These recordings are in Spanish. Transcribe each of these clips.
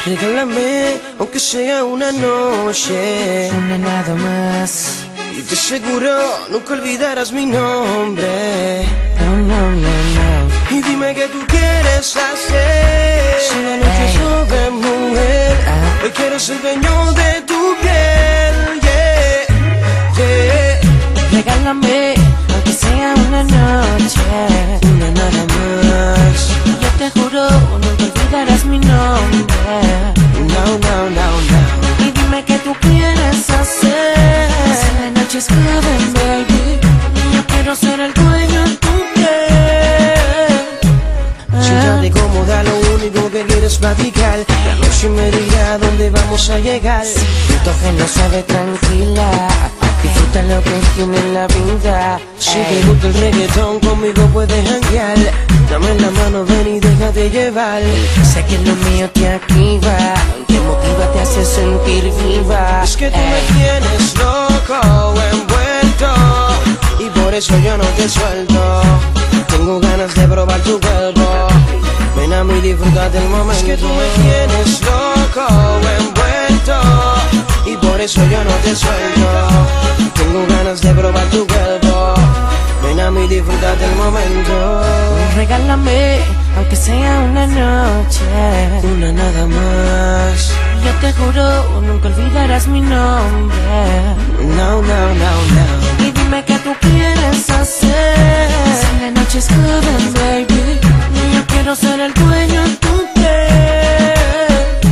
Regálame, aunque sea una noche, una nada más. y te aseguro nunca olvidarás mi nombre. No, no, no, no. Y dime qué tú quieres hacer. Si la noche es joven, mujer, hoy quiero ser dueño de tu piel. Yeah, yeah. Regálame, aunque sea una noche, una nada más. yo te juro nunca olvidarás mi nombre. No, no, no, no. Y dime qué tú quieres hacer. Si la noche es joven, baby, yo quiero ser el dueño de tu piel. Siéntate cómoda, lo único que quieres es platicar. La noche me dirá dónde vamos a llegar. Siento que no sabe tranquila, disfruta lo que tiene en la vida. Si te gusta el reggaetón, conmigo puedes janguear. Dame la mano, ven y déjate llevar. Sé que lo mío te activa, te motiva, te hace sentir viva. Es que tú me tienes loco, envuelto, y por eso yo no te suelto. Tengo ganas de probar tu cuerpo. Ven a mí, disfruta del momento. Es que tú me tienes loco, envuelto, y por eso yo no te suelto. Tengo ganas de probar tu cuerpo. Ven a mí, disfruta del momento. Regálame, aunque sea una noche, una nada más. yo te juro nunca olvidarás mi nombre. No, no, no, no. Y dime qué tú quieres hacer. Si la noche es joven, baby, yo quiero ser el dueño de tu piel.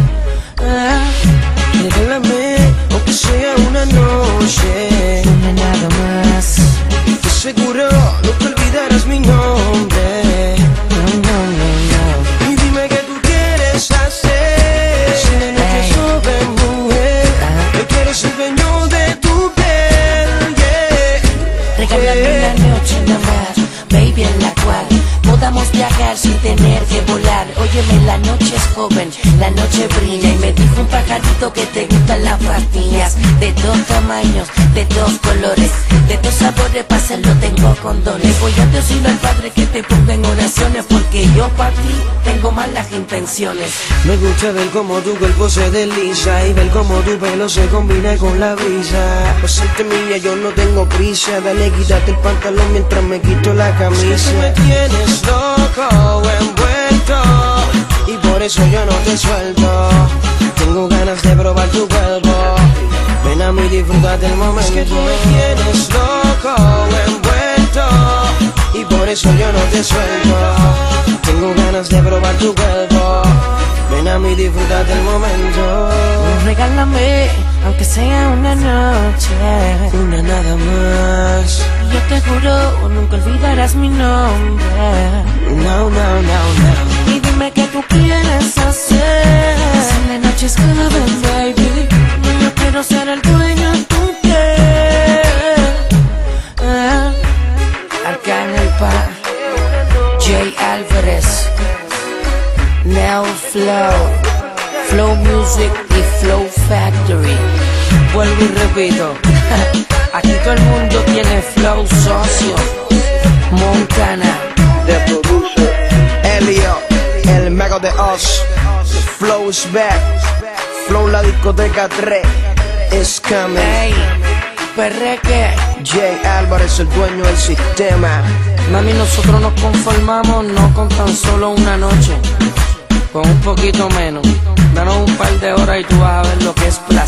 Regálame, aunque sea una noche, una nada más. te aseguro nunca olvidarás mi nombre. No, no, no, no. Y dime qué tú quieres hacer. Si la noche es joven, mujer, yo quiero ser dueño de tu piel. Yeah, Regálame yeah. una noche nada más, baby, en la cual podamos viajar sin tener que volar. Óyeme, la noche es joven, la noche brilla, y me dijo un pajarito que te gustan las pastillas de dos tamaños, de dos colores, de dos sabores. Para hacerlo tengo condones. Voy a decirle al Padre que te ponga en oraciones, porque yo para ti tengo malas intenciones. Me gusta ver cómo tu cuerpo se desliza y ver cómo tu pelo se combina con la brisa. Por serte mía yo no tengo prisa, dale, quítate el pantalón mientras me quito la camisa. Es que tú me tienes loco, envuelto, y por eso yo no te suelto. Tengo ganas de probar tu cuerpo. Ven a mí, disfruta del momento. Es que tú me tienes loco, envuelto, y por eso yo no te suelto. Tengo ganas de probar tu cuerpo. Ven a mí, disfruta del momento. Regálame, aunque sea una noche, una nada más. yo te juro nunca olvidarás mi nombre. No, no, no, no. Y dime qué tú quieres hacer. Si la noche es joven, baby, yo quiero ser el dueño de tu piel. Arcangel pa J Álvarez, Now Flow Music y Flow Factory. Vuelvo y repito, Aquí todo el mundo tiene flow, socio. Montana, the producer, Elio, el mago de Oz. Flow is back. Flow la discoteca 3 is coming. hey, perreque. J Álvarez, el dueño del sistema. Mami, nosotros nos conformamos no con tan solo una noche, con un poquito menos. Danos un par de horas y tú vas a ver lo que es placer.